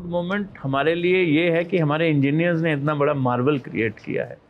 Moment हमारे लिए ये है कि हमारे इंजीनियर्स ने इतना बड़ा मार्वल क्रिएट किया है।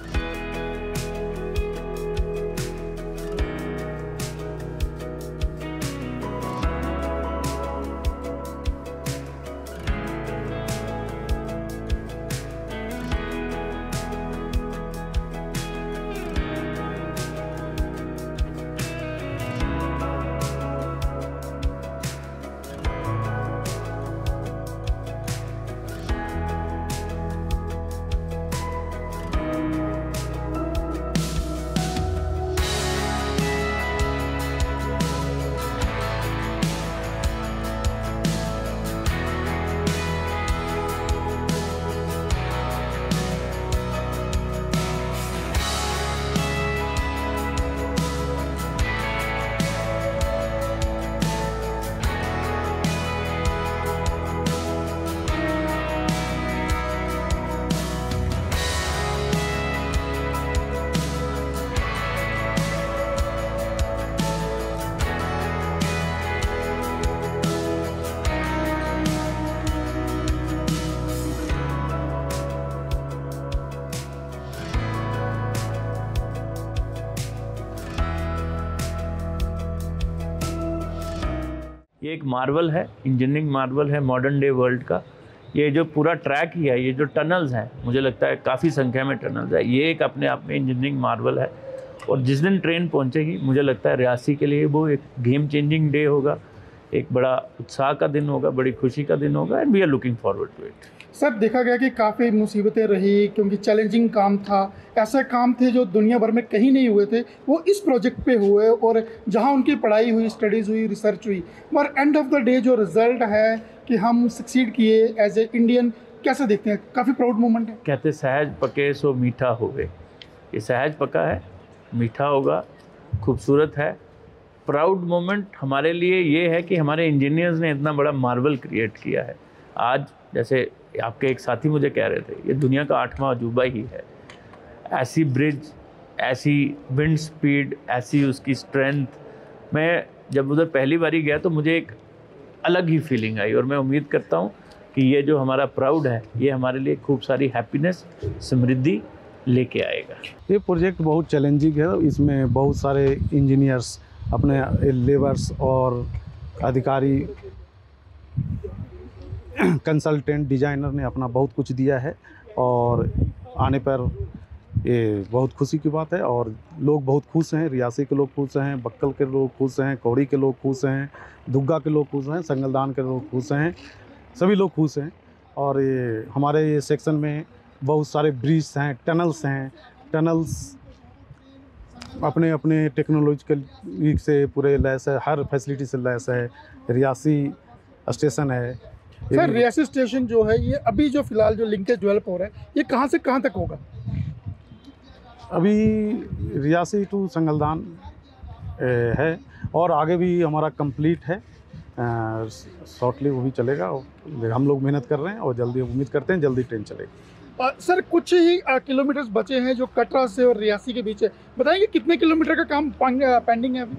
ये एक मार्वल है, इंजीनियरिंग मार्वल है मॉडर्न डे वर्ल्ड का। ये जो पूरा ट्रैक ही है, ये जो टनल्स हैं, मुझे लगता है काफ़ी संख्या में टनल्स है, ये एक अपने आप में इंजीनियरिंग मार्वल है। और जिस दिन ट्रेन पहुंचेगी, मुझे लगता है रियासी के लिए वो एक गेम चेंजिंग डे होगा, एक बड़ा उत्साह का दिन होगा, बड़ी खुशी का दिन होगा, and we are looking forward to it. Sir, देखा गया कि काफ़ी मुसीबतें रही, क्योंकि चैलेंजिंग काम था, ऐसे काम थे जो दुनिया भर में कहीं नहीं हुए थे, वो इस प्रोजेक्ट पे हुए, और जहां उनकी पढ़ाई हुई, स्टडीज़ हुई, रिसर्च हुई, और एंड ऑफ द डे जो रिज़ल्ट है कि हम सक्सीड किए एज ए इंडियन, कैसे देखते हैं? काफ़ी प्राउड मोमेंट है। कहते सहज पके सो मीठा होवे, ये सहज पका है, मीठा होगा, खूबसूरत है। प्राउड मोमेंट हमारे लिए ये है कि हमारे इंजीनियर्स ने इतना बड़ा मार्वल क्रिएट किया है। आज जैसे आपके एक साथी मुझे कह रहे थे, ये दुनिया का 8वां अजूबा ही है। ऐसी ब्रिज, ऐसी विंड स्पीड, ऐसी उसकी स्ट्रेंथ। मैं जब उधर पहली बारी गया तो मुझे एक अलग ही फीलिंग आई, और मैं उम्मीद करता हूँ कि ये जो हमारा प्राउड है, ये हमारे लिए खूब सारी हैप्पीनेस, समृद्धि लेके आएगा। ये प्रोजेक्ट बहुत चैलेंजिंग है, इसमें बहुत सारे इंजीनियर्स, अपने लेबर्स और अधिकारी, कंसल्टेंट, डिजाइनर ने अपना बहुत कुछ दिया है, और आने पर ये बहुत खुशी की बात है। और लोग बहुत खुश हैं, रियासी के लोग खुश हैं, बक्कल के लोग खुश हैं, कौड़ी के लोग खुश हैं, दुग्गा के लोग खुश हैं, संगलदान के लोग खुश हैं, सभी लोग खुश हैं। और ये हमारे ये सेक्शन में बहुत सारे ब्रिज हैं, टनल्स अपने अपने टेक्नोलॉजिकल से पूरे लैस है, हर फैसिलिटी से लैस है। रियासी स्टेशन है। सर, रियासी स्टेशन जो है, ये अभी जो फिलहाल जो लिंकेज डेवलप हो रहा है, ये कहाँ से कहाँ तक होगा? अभी रियासी टू संगलदान है, और आगे भी हमारा कंप्लीट है, शॉर्टली वो भी चलेगा। हम लोग मेहनत कर रहे हैं और जल्दी उम्मीद करते हैं जल्दी ट्रेन चलेगी। सर, कुछ ही किलोमीटर्स बचे हैं जो कटरा से और रियासी के बीच है, बताएंगे कितने किलोमीटर का काम पेंडिंग है अभी?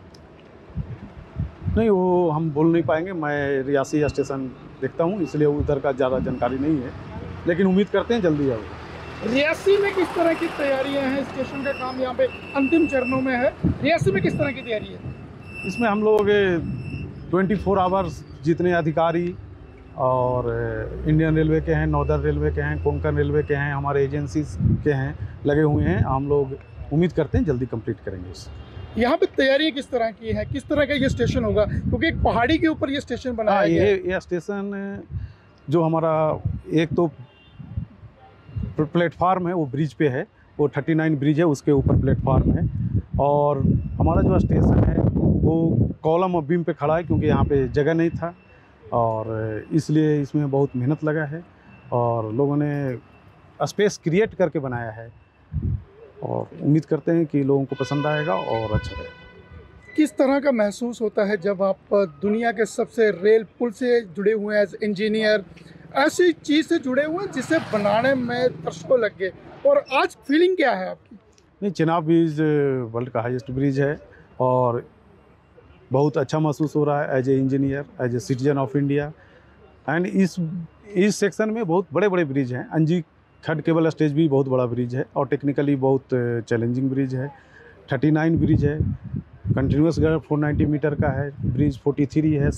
नहीं, वो हम बोल नहीं पाएंगे। मैं रियासी स्टेशन देखता हूँ, इसलिए उधर का ज़्यादा जानकारी नहीं है, लेकिन उम्मीद करते हैं जल्दी आएगा। रियासी में किस तरह की तैयारियां हैं? स्टेशन का काम यहाँ पे अंतिम चरणों में है, रियासी में किस तरह की तैयारी है? इसमें हम लोग 24 आवर्स जितने अधिकारी और इंडियन रेलवे के हैं, नॉर्दर्न रेलवे के हैं, कोंकण रेलवे के हैं, हमारे एजेंसीज के हैं, लगे हुए हैं। हम लोग उम्मीद करते हैं जल्दी कंप्लीट करेंगे इसे। यहाँ पे तैयारी किस तरह की है, किस तरह का ये स्टेशन होगा, क्योंकि एक पहाड़ी के ऊपर ये स्टेशन बनाया गया है? ये स्टेशन जो हमारा एक तो प्लेटफार्म है, वो ब्रिज पे है, वो 39 ब्रिज है, उसके ऊपर प्लेटफार्म है। और हमारा जो स्टेशन है वो कॉलम और बीम पे खड़ा है, क्योंकि यहाँ पे जगह नहीं था, और इसलिए इसमें बहुत मेहनत लगा है, और लोगों ने स्पेस क्रिएट करके बनाया है, और उम्मीद करते हैं कि लोगों को पसंद आएगा और अच्छा रहेगा। किस तरह का महसूस होता है जब आप दुनिया के सबसे रेल पुल से जुड़े हुए हैं, एज इंजीनियर, ऐसी चीज़ से जुड़े हुए हैं जिसे बनाने में दशकों लग गए, और आज फीलिंग क्या है आपकी? नहीं, चेनाब ब्रिज वर्ल्ड का हाईएस्ट ब्रिज है, और बहुत अच्छा महसूस हो रहा है as a engineer, as a citizen of India. And इस सेक्शन में बहुत बड़े बड़े ब्रिज हैं। अंजी खड केबल स्टेज भी बहुत बड़ा ब्रिज है और टेक्निकली बहुत चैलेंजिंग ब्रिज है। 39 ब्रिज है, कंटिन्यूस गर्ड 490 मीटर का है, ब्रिज 43 है,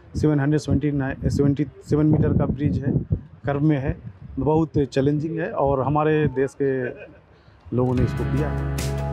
777 मीटर का ब्रिज है, कर्व में है, बहुत चैलेंजिंग है और हमारे देश के लोगों ने इसको किया है।